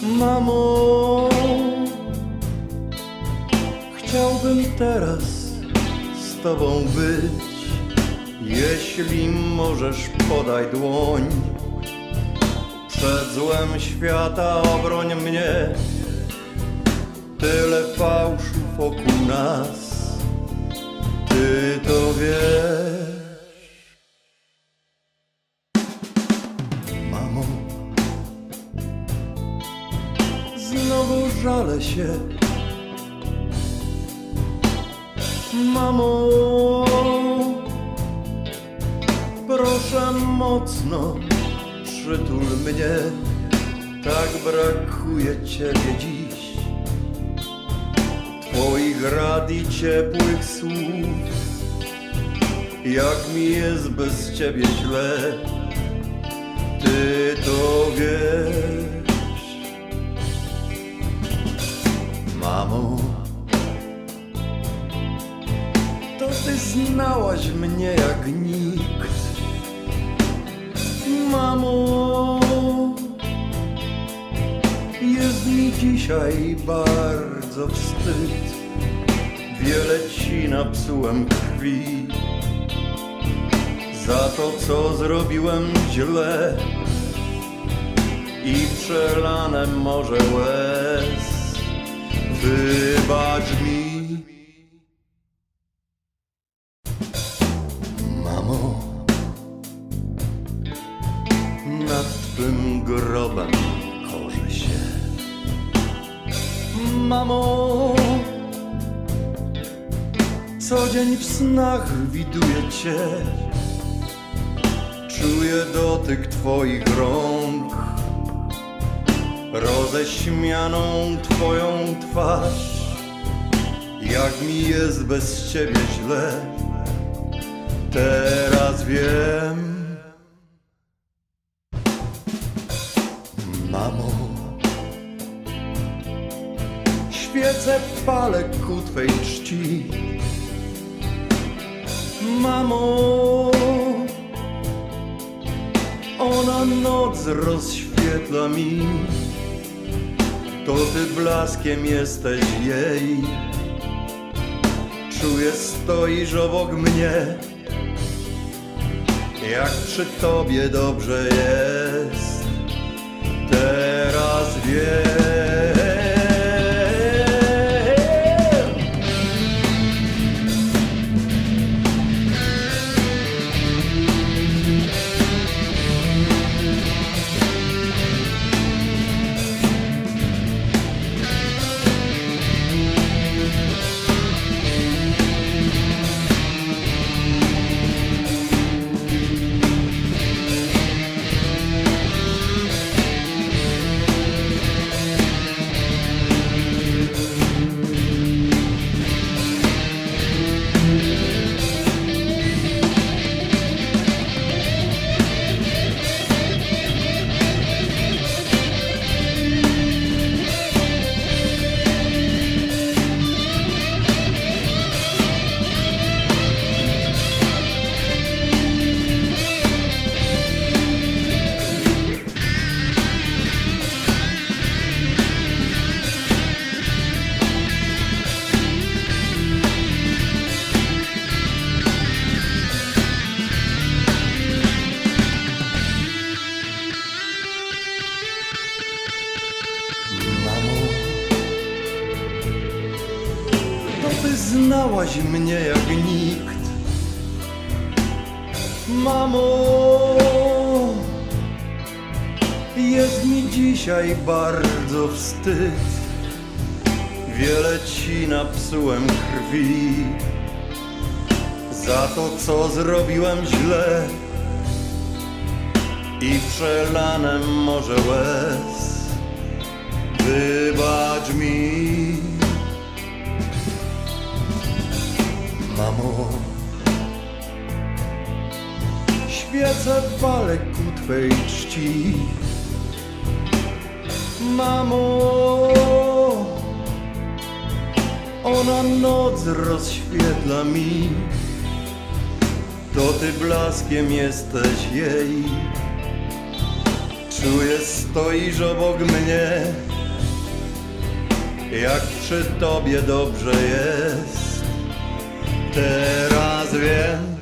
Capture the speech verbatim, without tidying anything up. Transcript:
Mamo, chciałbym teraz z tobą być. Jeśli możesz, podaj dłoń. Przed złem świata obroń mnie. Tyle fałszu wokół nas, ty to wiesz. Mamo, znowu żalę się. Mamo, proszę mocno, przytul mnie. Tak brakuje ciebie dziś, twoich rad i ciepłych słów. Jak mi jest bez ciebie źle, ty to wiesz. Mamo, to ty znałaś mnie jak nikt. Mamo, jest mi dzisiaj bardzo wstyd. Wiele ci napsułem krwi za to, co zrobiłem źle i przelane morze łez. Wybacz mi. Mamo, nad twym grobem korzę się. Mamo, co dzień w snach widuję cię. Czuję dotyk twoich rąk, roześmianą twoją twarz. Jak mi jest bez ciebie źle, teraz wiem. Mamo, świecę palę ku twej czci. Mamo, ona noc rozświetla mi. To ty blaskiem jesteś jej. Czuję, stoisz obok mnie. Jak przy tobie dobrze jest, teraz wiem. Znałaś mnie jak nikt. Mamo, jest mi dzisiaj bardzo wstyd. Wiele ci napsułem krwi za to, co zrobiłem źle i przelane morze łez. Wybacz mi. Mamo, świecę palę ku twej czci. Mamo, ona noc rozświetla mi. To ty blaskiem jesteś jej. Czuję, stoisz obok mnie. jak przy tobie dobrze jest. Teraz wiem,